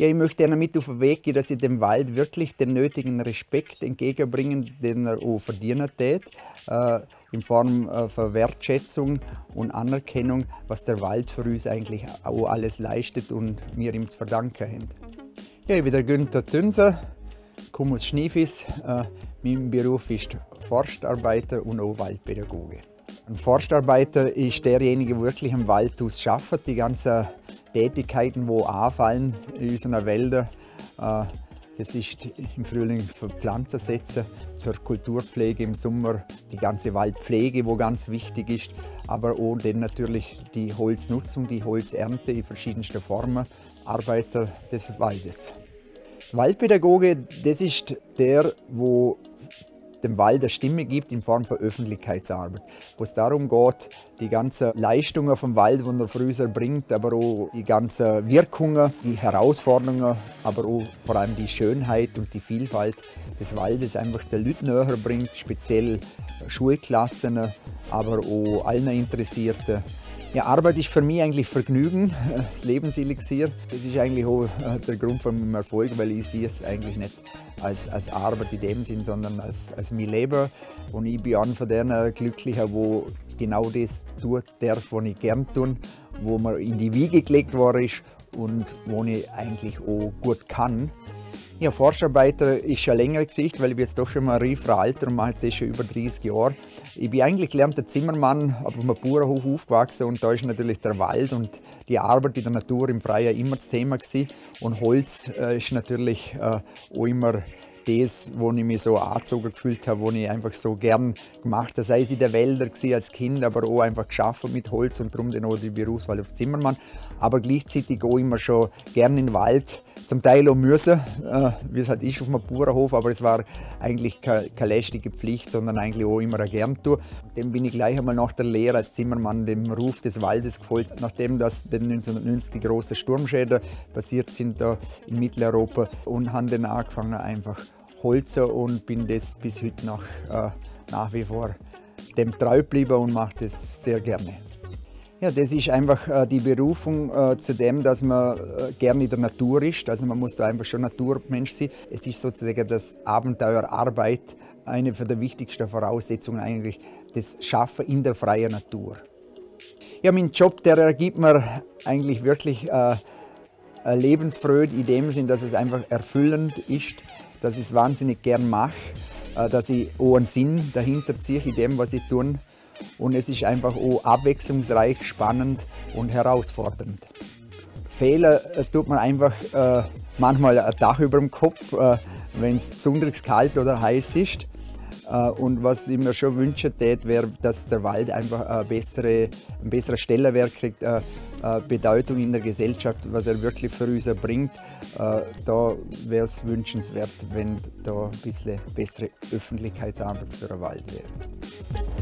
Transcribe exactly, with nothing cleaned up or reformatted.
Ja, ich möchte ihnen mit auf den Weg gehen, dass sie dem Wald wirklich den nötigen Respekt entgegenbringen, den er auch verdienen tät, äh, in Form äh, von Wertschätzung und Anerkennung, was der Wald für uns eigentlich auch alles leistet und wir ihm zu verdanken haben. Ja, ich bin der Günther Tünser, komme aus Schniefis. Äh, mein Beruf ist Forstarbeiter und auch Waldpädagoge. Ein Forstarbeiter ist derjenige, der wirklich im Waldhaus arbeitet, die ganzen Tätigkeiten, die anfallen in unseren Wäldern. Äh, das ist im Frühling für Pflanzen setzen, zur Kulturpflege im Sommer die ganze Waldpflege, die ganz wichtig ist, aber auch dann natürlich die Holznutzung, die Holzernte in verschiedensten Formen, Arbeiter des Waldes. Waldpädagoge, das ist der, wo dem Wald eine Stimme gibt in Form von Öffentlichkeitsarbeit, wo es darum geht, die ganzen Leistungen vom Wald, die er für uns erbringt, aber auch die ganzen Wirkungen, die Herausforderungen, aber auch vor allem die Schönheit und die Vielfalt des Waldes einfach den Leuten näher bringt, speziell Schulklassen, aber auch allen Interessierten. Ja, Arbeit ist für mich eigentlich Vergnügen, das Lebenselixier. Das ist eigentlich auch der Grund von meinem Erfolg, weil ich sehe es eigentlich nicht als, als Arbeit in dem Sinn, sondern als, als mein Leben. Und ich bin einer von denen Glücklichen, wo genau das tut darf, was ich gerne tue, wo mir in die Wiege gelegt worden ist und wo ich eigentlich auch gut kann. Ja, Forstarbeiter ist schon länger Gesicht, weil ich bin jetzt doch schon mal ein reiferer Alter und mache jetzt das schon über dreißig Jahre. Ich bin eigentlich gelernter Zimmermann, aber auf einem Bauernhof aufgewachsen und da ist natürlich der Wald und die Arbeit in der Natur im Freien immer das Thema gewesen. Und Holz äh, ist natürlich äh, auch immer das, wo ich mich so angezogen gefühlt habe, wo ich einfach so gern gemacht habe. Sei es in den Wäldern als Kind, aber auch einfach geschaffen mit Holz und darum dann auch die Berufswahl auf Zimmermann. Aber gleichzeitig auch immer schon gern in den Wald, zum Teil auch müssen, äh, wie es halt ist auf einem Bauernhof, aber es war eigentlich keine, keine lästige Pflicht, sondern eigentlich auch immer ein Gerntour. Dann bin ich gleich einmal nach der Lehre als Zimmermann dem Ruf des Waldes gefolgt, nachdem das neunzehnhundertneunzig die großen Sturmschäden passiert sind da in Mitteleuropa und habe dann angefangen einfach Holzen und bin das bis heute nach, äh, nach wie vor dem treu geblieben und mache das sehr gerne. Ja, das ist einfach äh, die Berufung äh, zu dem, dass man äh, gerne in der Natur ist. Also man muss da einfach schon Naturmensch sein. Es ist sozusagen das Abenteuer Arbeit, eine der wichtigsten Voraussetzungen eigentlich, das Schaffen in der freien Natur. Ja, mein Job, der ergibt mir eigentlich wirklich äh, Lebensfreude in dem Sinn, dass es einfach erfüllend ist, dass ich es wahnsinnig gern mache, äh, dass ich auch einen Sinn dahinter ziehe in dem, was ich tue. Und es ist einfach auch abwechslungsreich, spannend und herausfordernd. Fehler äh, tut man einfach äh, manchmal ein Dach über dem Kopf, äh, wenn es besonders kalt oder heiß ist. Äh, und was ich mir schon wünschen würde, wäre, dass der Wald einfach eine bessere, einen besseren Stellenwert kriegt, äh, äh, Bedeutung in der Gesellschaft, was er wirklich für uns bringt. Äh, da wäre es wünschenswert, wenn da ein bisschen bessere Öffentlichkeitsarbeit für den Wald wäre.